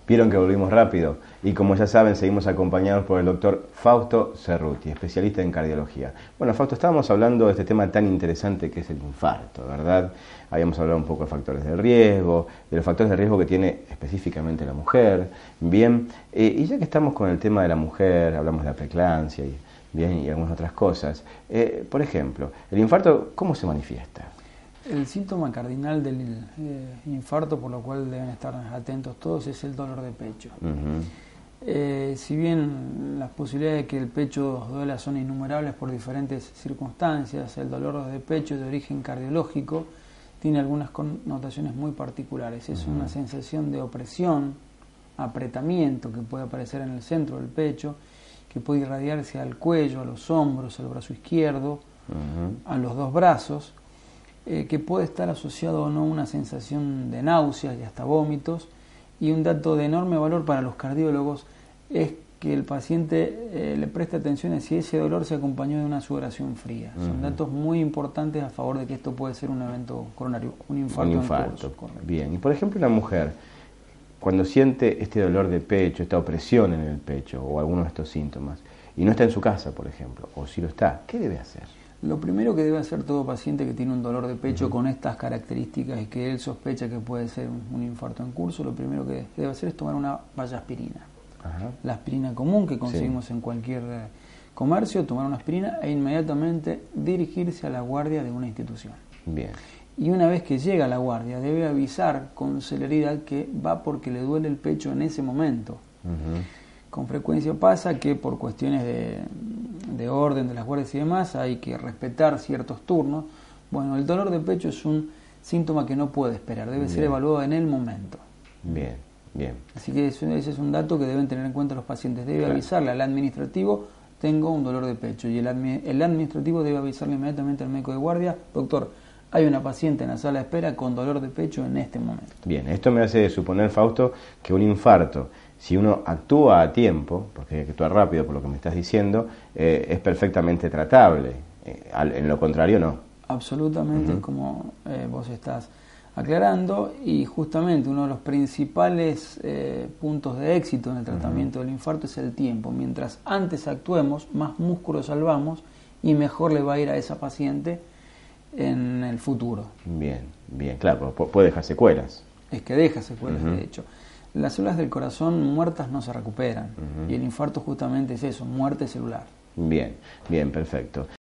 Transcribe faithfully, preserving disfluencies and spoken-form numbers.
Vieron que volvimos rápido y como ya saben seguimos acompañados por el doctor Fausto Cerruti, especialista en cardiología. Bueno, Fausto, estábamos hablando de este tema tan interesante que es el infarto, ¿verdad? Habíamos hablado un poco de factores de riesgo, de los factores de riesgo que tiene específicamente la mujer. Bien, eh, y ya que estamos con el tema de la mujer, hablamos de la preeclampsia y, bien, y algunas otras cosas. Eh, por ejemplo, el infarto, ¿cómo se manifiesta? El síntoma cardinal del eh, infarto, por lo cual deben estar atentos todos, es el dolor de pecho. Uh-huh. eh, si bien las posibilidades de que el pecho duela son innumerables por diferentes circunstancias, el dolor de pecho de origen cardiológico tiene algunas connotaciones muy particulares. Es uh-huh. una sensación de opresión, apretamiento que puede aparecer en el centro del pecho, que puede irradiarse al cuello, a los hombros, al brazo izquierdo, uh-huh. a los dos brazos, Eh, que puede estar asociado o no a una sensación de náuseas y hasta vómitos. Y un dato de enorme valor para los cardiólogos es que el paciente eh, le preste atención a si ese dolor se acompañó de una sudoración fría. Uh-huh. Son datos muy importantes a favor de que esto puede ser un evento coronario, un infarto. Un infarto. Bien, y por ejemplo una mujer, cuando siente este dolor de pecho, esta opresión en el pecho o alguno de estos síntomas, y no está en su casa, por ejemplo, o si lo está, ¿qué debe hacer? Lo primero que debe hacer todo paciente que tiene un dolor de pecho uh-huh. con estas características y que él sospecha que puede ser un, un infarto en curso, lo primero que debe hacer es tomar una vallaspirina. Uh-huh. La aspirina común que conseguimos sí. en cualquier comercio, tomar una aspirina e inmediatamente dirigirse a la guardia de una institución. Bien. Y una vez que llega a la guardia, debe avisar con celeridad que va porque le duele el pecho en ese momento. Uh-huh. Con frecuencia pasa que por cuestiones de, de orden de las guardias y demás hay que respetar ciertos turnos. Bueno, el dolor de pecho es un síntoma que no puede esperar, debe bien. ser evaluado en el momento. Bien, bien. Así que ese es un dato que deben tener en cuenta los pacientes. Debe claro. avisarle al administrativo, tengo un dolor de pecho, y el, admi- el administrativo debe avisarle inmediatamente al médico de guardia, doctor, hay una paciente en la sala de espera con dolor de pecho en este momento. Bien, esto me hace suponer, Fausto, que un infarto, si uno actúa a tiempo, porque hay que actuar rápido por lo que me estás diciendo, eh, es perfectamente tratable. Eh, al, en lo contrario, no. Absolutamente, uh-huh. como eh, vos estás aclarando, y justamente uno de los principales eh, puntos de éxito en el tratamiento uh-huh. del infarto es el tiempo. Mientras antes actuemos, más músculo salvamos y mejor le va a ir a esa paciente en el futuro. Bien, bien, claro, puede dejar secuelas. Es que deja secuelas, uh-huh. de hecho. Las células del corazón muertas no se recuperan, uh-huh. y el infarto justamente es eso, muerte celular. Bien, bien, perfecto.